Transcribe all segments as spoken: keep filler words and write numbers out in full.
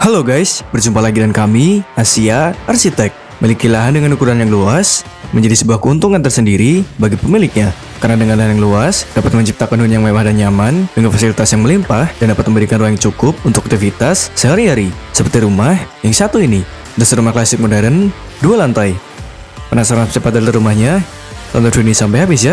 Halo guys, berjumpa lagi dengan kami, Asia Arsitek. Memiliki lahan dengan ukuran yang luas menjadi sebuah keuntungan tersendiri bagi pemiliknya. Karena dengan lahan yang luas, dapat menciptakan hunian yang mewah dan nyaman dengan fasilitas yang melimpah dan dapat memberikan ruang yang cukup untuk aktivitas sehari-hari. Seperti rumah yang satu ini, dasar rumah klasik modern, dua lantai. Penasaran cepat dari rumahnya? Tonton video ini sampai habis ya.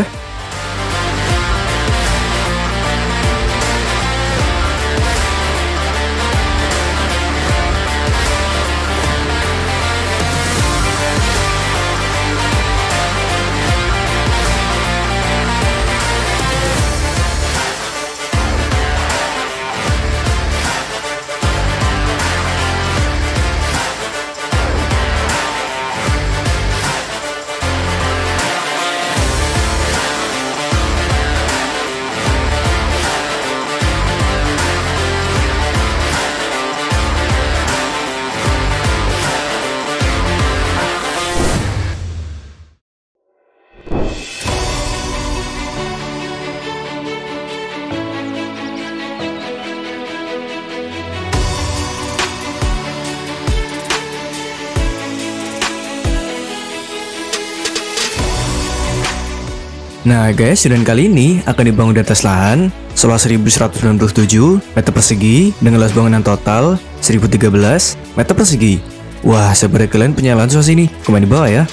Nah guys, dan kali ini akan dibangun di atas lahan seluas seribu seratus sembilan puluh tujuh meter persegi dengan luas bangunan total seribu tiga belas meter persegi. Wah, sebenarnya kalian punya lahan seluas ini, komen di bawah ya.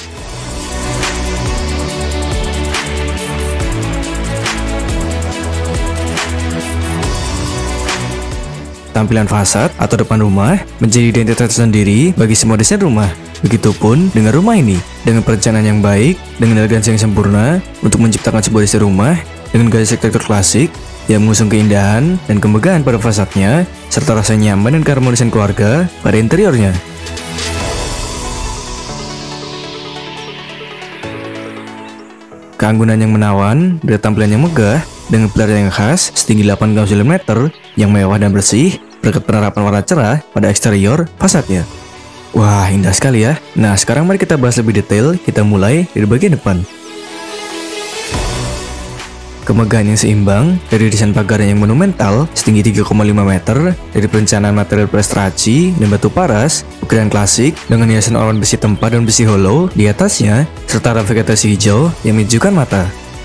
Tampilan fasad atau depan rumah menjadi identitas tersendiri bagi semua desain rumah. Begitupun dengan rumah ini, dengan perencanaan yang baik, dengan elegansi yang sempurna untuk menciptakan sebuah desain rumah dengan gaya arsitektur klasik yang mengusung keindahan dan kemegahan pada fasadnya, serta rasa nyaman dan keharmonisan keluarga pada interiornya. Keanggunan yang menawan dari tampilan yang megah dengan pilar yang khas setinggi delapan koma sembilan meter yang mewah dan bersih berkat penerapan warna cerah pada eksterior fasadnya. Wah, indah sekali ya. Nah, sekarang mari kita bahas lebih detail. Kita mulai dari bagian depan. Kemegahan yang seimbang dari desain pagar yang monumental setinggi tiga koma lima meter, dari perencanaan material prestasi dan batu paras, ukiran klasik dengan hiasan awan besi tempa dan besi hollow di atasnya, serta vegetasi hijau yang menyejukkan mata.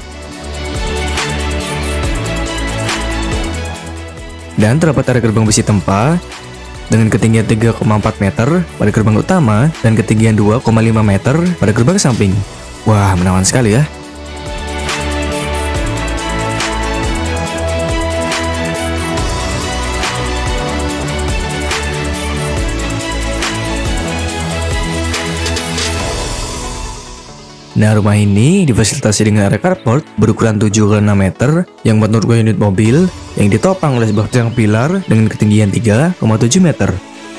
Dan terdapat area gerbang besi tempa dengan ketinggian tiga koma empat meter pada gerbang utama dan ketinggian dua koma lima meter pada gerbang samping. Wah, menawan sekali ya. Nah, rumah ini difasilitasi dengan area carport berukuran tujuh koma enam meter yang menurut unit mobil yang ditopang oleh sebuah tiang pilar dengan ketinggian tiga koma tujuh meter.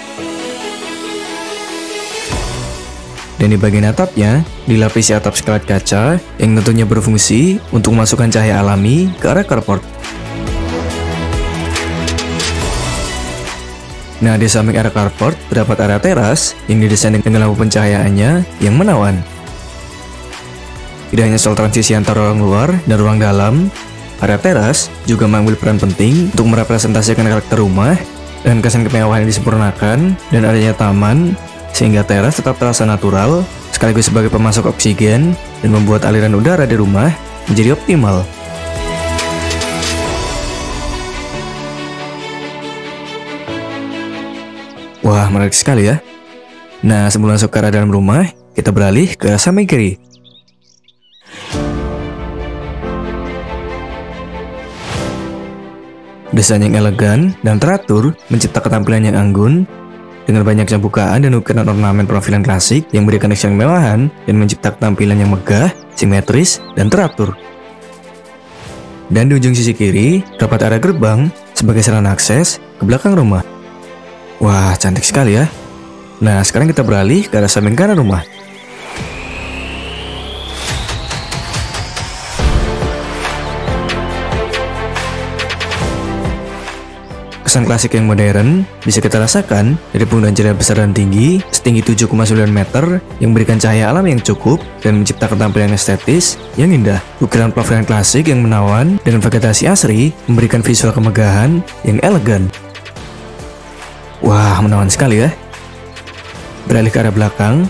Dan di bagian atapnya dilapisi atap skelet kaca yang tentunya berfungsi untuk memasukkan cahaya alami ke area carport. Nah, di samping area carport terdapat area teras yang didesain dengan lampu pencahayaannya yang menawan. Tidak hanya soal transisi antara ruang luar dan ruang dalam, area teras juga mengambil peran penting untuk merepresentasikan karakter rumah dengan kesan kemewahan yang disempurnakan dan adanya taman, sehingga teras tetap terasa natural sekaligus sebagai pemasok oksigen dan membuat aliran udara di rumah menjadi optimal. Wah, menarik sekali ya. Nah, sebelum masuk ke arah dalam rumah, kita beralih ke arah samping kiri. Desain yang elegan dan teratur menciptakan tampilan yang anggun dengan banyaknya bukaan dan ukiran ornamen penampilan klasik yang memberikan kesan kemewahan dan menciptakan tampilan yang megah, simetris, dan teratur. Dan di ujung sisi kiri terdapat area gerbang sebagai sarana akses ke belakang rumah. Wah, cantik sekali ya. Nah, sekarang kita beralih ke arah samping kanan rumah. Kesan klasik yang modern bisa kita rasakan dari penggunaan jendela besar dan tinggi setinggi tujuh koma sembilan meter yang memberikan cahaya alam yang cukup dan menciptakan tampilan estetis yang indah. Ukiran plafon klasik yang menawan dengan vegetasi asri memberikan visual kemegahan yang elegan. Wah, menawan sekali ya. Beralih ke arah belakang.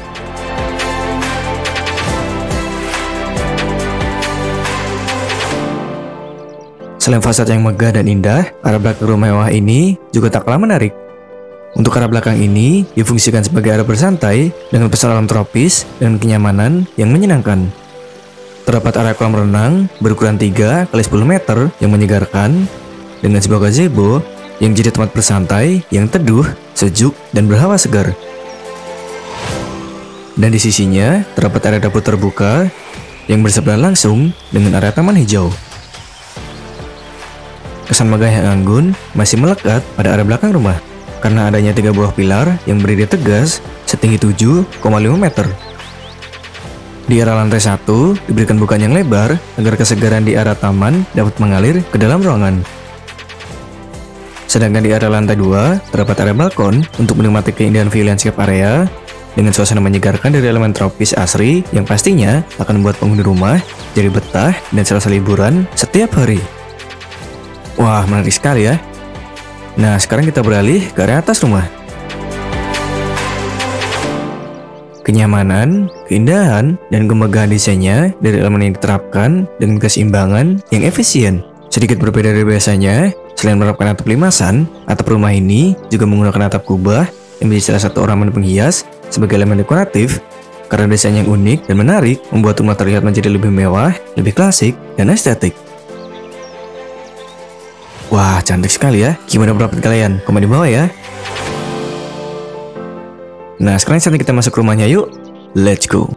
Selain fasad yang megah dan indah, arah belakang rumah mewah ini juga tak kalah menarik. Untuk arah belakang ini difungsikan sebagai arah bersantai dengan pesona alam tropis dan kenyamanan yang menyenangkan. Terdapat area kolam renang berukuran tiga kali sepuluh meter yang menyegarkan dengan sebuah gazebo yang menjadi tempat bersantai yang teduh, sejuk, dan berhawa segar. Dan di sisinya terdapat area dapur terbuka yang bersebelahan langsung dengan area taman hijau. Kesan megah yang anggun masih melekat pada area belakang rumah karena adanya tiga buah pilar yang berdiri tegas setinggi tujuh koma lima meter. Di area lantai satu diberikan bukaan yang lebar agar kesegaran di area taman dapat mengalir ke dalam ruangan. Sedangkan di area lantai dua terdapat area balkon untuk menikmati keindahan view landscape area dengan suasana menyegarkan dari elemen tropis asri yang pastinya akan membuat penghuni rumah jadi betah dan serasa liburan setiap hari. Wah, menarik sekali ya. Nah, sekarang kita beralih ke area atas rumah. Kenyamanan, keindahan, dan kemegahan desainnya dari elemen yang diterapkan dengan keseimbangan yang efisien. Sedikit berbeda dari biasanya, selain menerapkan atap limasan, atap rumah ini juga menggunakan atap kubah yang menjadi salah satu ornamen penghias sebagai elemen dekoratif. Karena desain yang unik dan menarik membuat rumah terlihat menjadi lebih mewah, lebih klasik, dan estetik. Wah, cantik sekali ya. Gimana pendapat kalian? Komen di bawah ya. Nah, sekarang saatnya kita masuk ke rumahnya yuk. Let's go.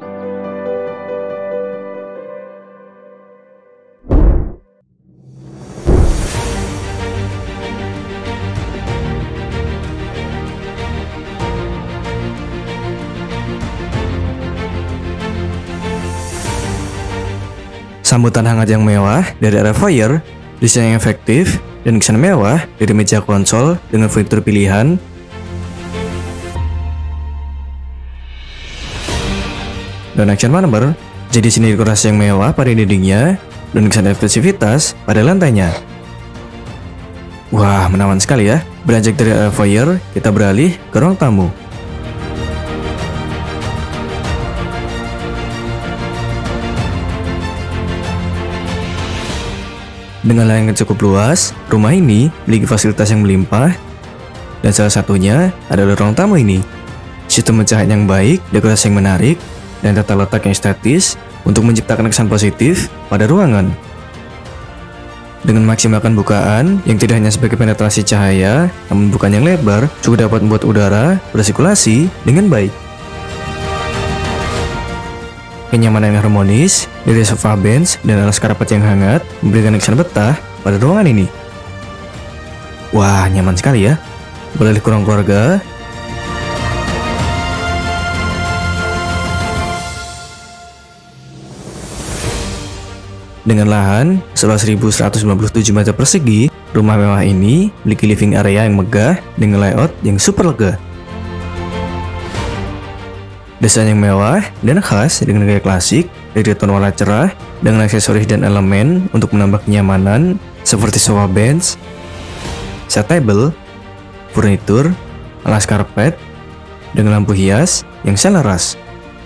Sambutan hangat yang mewah dari area foyer, desain yang efektif, dan kesan mewah dari meja konsol dengan fitur pilihan. Dan action marmer, jadi sini dekorasi yang mewah pada dindingnya dan kesan eksklusivitas pada lantainya. Wah, menawan sekali ya. Beranjak dari area foyer, kita beralih ke ruang tamu. Dengan lahan yang cukup luas, rumah ini memiliki fasilitas yang melimpah, dan salah satunya adalah ruang tamu ini. Sistem pencahayaan yang baik, dekorasi yang menarik, dan tata letak yang estetis untuk menciptakan kesan positif pada ruangan. Dengan maksimalkan bukaan yang tidak hanya sebagai penetrasi cahaya, namun bukaan yang lebar juga dapat membuat udara bersirkulasi dengan baik. Kenyamanan yang harmonis dari sofa bench dan alas karpet yang hangat memberikan kesan betah pada ruangan ini. Wah, nyaman sekali ya. Beralih ke ruang keluarga. Dengan lahan seluas seribu seratus sembilan puluh tujuh meter persegi, rumah mewah ini memiliki living area yang megah dengan layout yang super lega. Desain yang mewah dan khas dengan gaya klasik dari tone warna cerah dengan aksesoris dan elemen untuk menambah kenyamanan seperti sofa bench, set table, furnitur, alas karpet, dengan lampu hias yang selaras.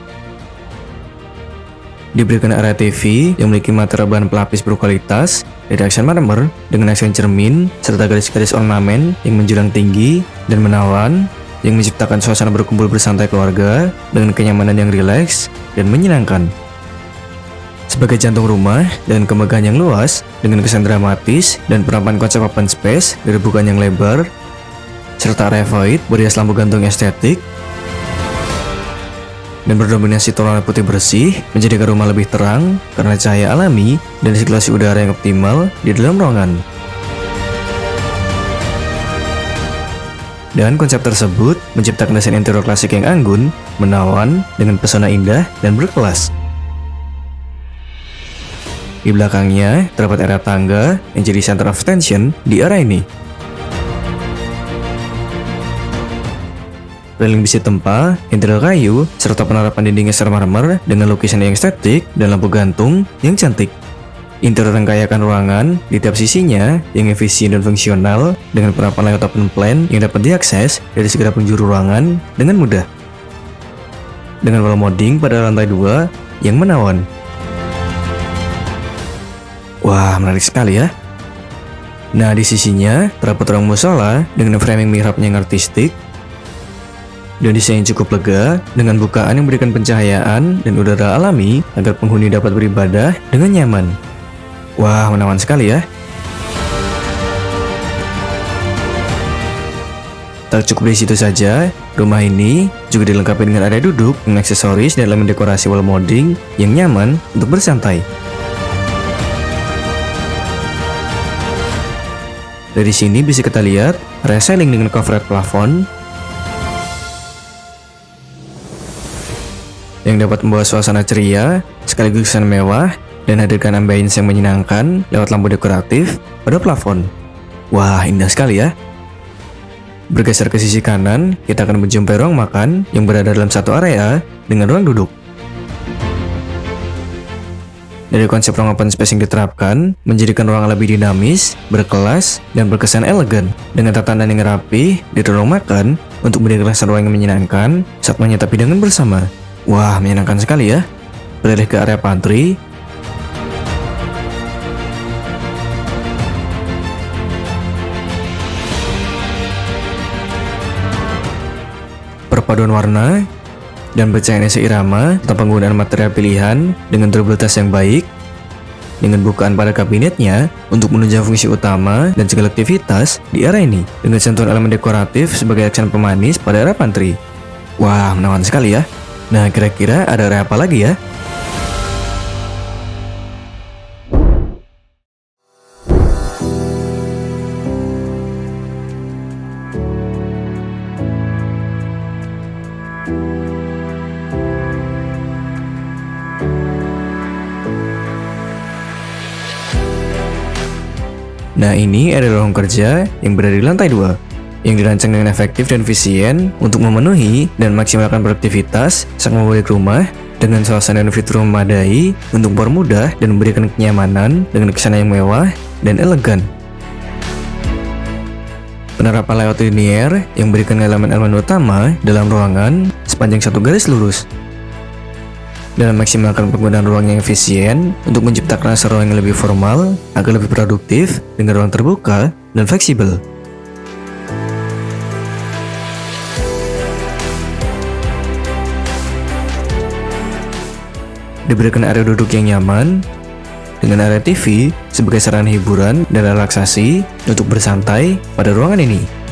Diberikan area T V yang memiliki material bahan pelapis berkualitas dari aksen marmer dengan aksen cermin serta garis-garis ornamen yang menjulang tinggi dan menawan, yang menciptakan suasana berkumpul bersantai keluarga dengan kenyamanan yang rileks dan menyenangkan. Sebagai jantung rumah dan kemegahan yang luas dengan kesan dramatis dan penerapan konsep open space dari bukaan yang lebar, serta area void berhias lampu gantung estetik dan berdominasi tone warna putih bersih, menjadikan rumah lebih terang karena cahaya alami dan sirkulasi udara yang optimal di dalam ruangan. Dan konsep tersebut menciptakan desain interior klasik yang anggun, menawan, dengan pesona indah dan berkelas. Di belakangnya terdapat area tangga yang jadi center of attention di area ini. Railing besi tempa, interior kayu, serta penerapan dinding geser marmer dengan lukisan yang estetik dan lampu gantung yang cantik. Interior yang kaya akan ruangan di tiap sisinya yang efisien dan fungsional dengan penerapan layout open plan yang dapat diakses dari segala penjuru ruangan dengan mudah. Dengan wall modding pada lantai dua yang menawan. Wah, menarik sekali ya. Nah, di sisinya terdapat ruang musola dengan framing mihrabnya yang artistik dan desain yang cukup lega dengan bukaan yang memberikan pencahayaan dan udara alami agar penghuni dapat beribadah dengan nyaman. Wah, menawan sekali ya. Tak cukup di situ saja, rumah ini juga dilengkapi dengan area duduk dengan aksesoris dan elemen dekorasi wall modding yang nyaman untuk bersantai. Dari sini bisa kita lihat area ceiling dengan covered plafon yang dapat membawa suasana ceria sekaligus kesan mewah dan hadirkan ambience yang menyenangkan lewat lampu dekoratif pada plafon. Wah, indah sekali ya. Bergeser ke sisi kanan, kita akan menjumpai ruang makan yang berada dalam satu area dengan ruang duduk. Dari konsep ruang open space yang diterapkan, menjadikan ruangan lebih dinamis, berkelas, dan berkesan elegan. Dengan tatanan yang rapi di ruang makan untuk memberikan rasa ruang yang menyenangkan saat menyantap hidangan bersama. Wah, menyenangkan sekali ya. Beralih ke area pantry. Perpaduan warna dan pencahayaan seirama tanpa penggunaan material pilihan dengan durabilitas yang baik, dengan bukaan pada kabinetnya untuk menunjang fungsi utama dan segala aktivitas di area ini, dengan sentuhan elemen dekoratif sebagai aksen pemanis pada area pantry. Wah, menawan sekali ya. Nah, kira-kira ada area apa lagi ya? Nah, ini adalah ruang kerja yang berada di lantai dua, yang dirancang dengan efektif dan efisien untuk memenuhi dan maksimalkan produktivitas sang pemilik rumah dengan suasana dan fitur memadai untuk mempermudah dan memberikan kenyamanan dengan kesan yang mewah dan elegan. Penerapan layout linier yang memberikan elemen-elemen utama dalam ruangan sepanjang satu garis lurus, dan memaksimalkan penggunaan ruang yang efisien untuk menciptakan rasa ruang yang lebih formal agar lebih produktif dengan ruang terbuka dan fleksibel. Diberikan area duduk yang nyaman dengan area T V sebagai sarana hiburan dan relaksasi untuk bersantai pada ruangan ini.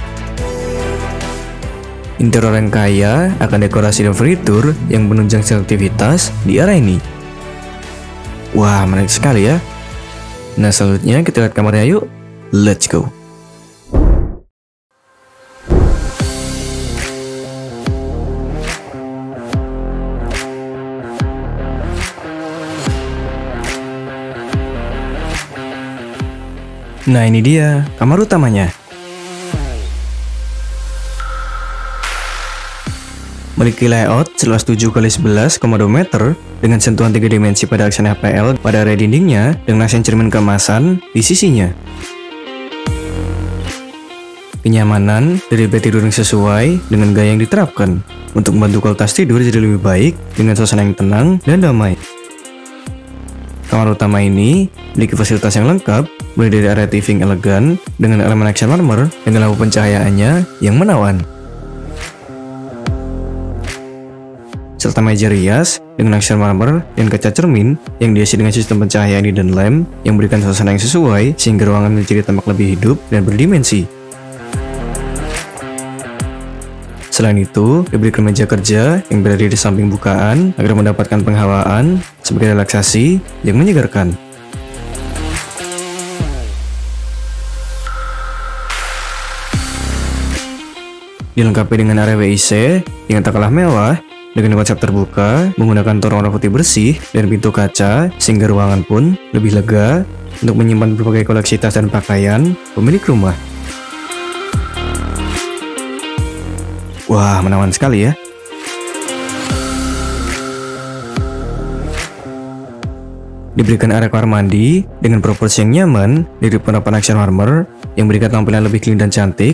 Interior yang kaya akan dekorasi dan furnitur yang menunjang aktivitas di area ini. Wah, menarik sekali ya. Nah, selanjutnya kita lihat kamarnya yuk. Let's go. Nah, ini dia kamar utamanya. Memiliki layout seluas tujuh kali sebelas koma dua meter dengan sentuhan tiga dimensi pada aksen H P L pada area dindingnya dengan aksen cermin keemasan di sisinya. Kenyamanan dari bed tidur yang sesuai dengan gaya yang diterapkan untuk membantu kualitas tidur jadi lebih baik dengan suasana yang tenang dan damai. Kamar utama ini memiliki fasilitas yang lengkap, mulai dari area T V yang elegan dengan elemen aksen marmer dengan lampu pencahayaannya yang menawan, serta meja rias dengan aksen marmer dan kaca cermin yang dihiasi dengan sistem pencahayaan dan lem yang memberikan suasana yang sesuai sehingga ruangan menjadi tampak lebih hidup dan berdimensi. Selain itu, diberikan meja kerja yang berada di samping bukaan agar mendapatkan penghawaan sebagai relaksasi yang menyegarkan. Dilengkapi dengan area W I C yang tak kalah mewah dengan konsep terbuka, menggunakan toren warna putih bersih dan pintu kaca sehingga ruangan pun lebih lega untuk menyimpan berbagai koleksi tas dan pakaian pemilik rumah. Wah, menawan sekali ya. Diberikan area kamar mandi dengan proporsi yang nyaman dari penerapan action warmer yang memberikan tampilan lebih clean dan cantik.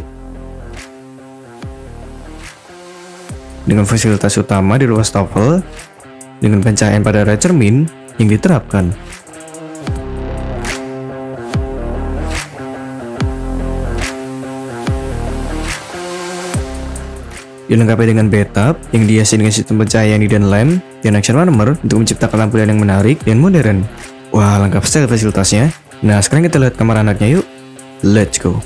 Dengan fasilitas utama di ruang wastafel dengan pencahayaan pada area cermin yang diterapkan. Dilengkapi dengan bathtub yang dihiasi dengan sistem pencahayaan hidden lamp dan action warmer untuk menciptakan tampilan yang menarik dan modern. Wah, lengkap sekali fasilitasnya. Nah, sekarang kita lihat kamar anaknya yuk. Let's go.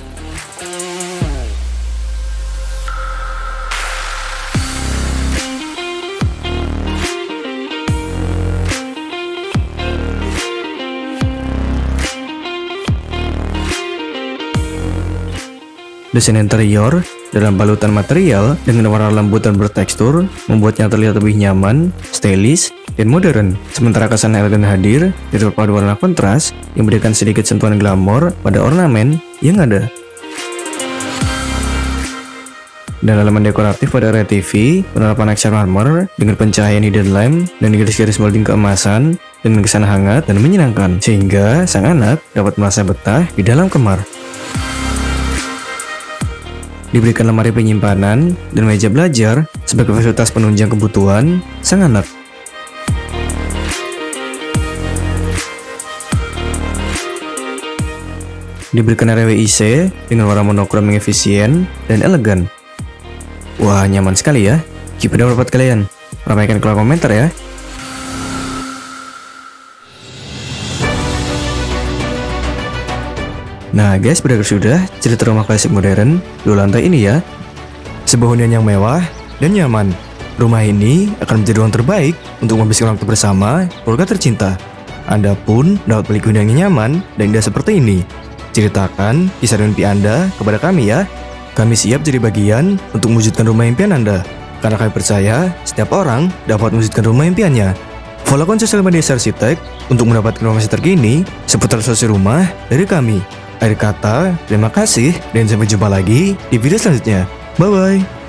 Desain interior dalam balutan material dengan warna lembut dan bertekstur membuatnya terlihat lebih nyaman, stylish, dan modern. Sementara kesan elegan hadir di terpadu warna kontras yang memberikan sedikit sentuhan glamor pada ornamen yang ada. Dan elemen dekoratif pada area T V, penerapan action warmer dengan pencahayaan hidden lamp dan garis-garis molding keemasan dengan kesan hangat dan menyenangkan, sehingga sang anak dapat merasa betah di dalam kamar. Diberikan lemari penyimpanan dan meja belajar sebagai fasilitas penunjang kebutuhan sang anak. Diberikan area W I C dengan warna monokrom yang efisien dan elegan. Wah, nyaman sekali ya. Gimana pendapat kalian? Ramaikan kolom komentar ya. Nah guys, berakhir sudah cerita rumah klasik modern dua lantai ini ya. Sebuah hunian yang mewah dan nyaman. Rumah ini akan menjadi ruang terbaik untuk menghabiskan waktu bersama keluarga tercinta. Anda pun dapat beli hunian yang nyaman dan indah seperti ini. Ceritakan kisah mimpi Anda kepada kami ya. Kami siap jadi bagian untuk mewujudkan rumah impian Anda. Karena kami percaya setiap orang dapat mewujudkan rumah impiannya. Follow akun sosial media Arsitek untuk mendapatkan informasi terkini seputar sosial rumah dari kami. Akhir kata, terima kasih dan sampai jumpa lagi di video selanjutnya. Bye-bye.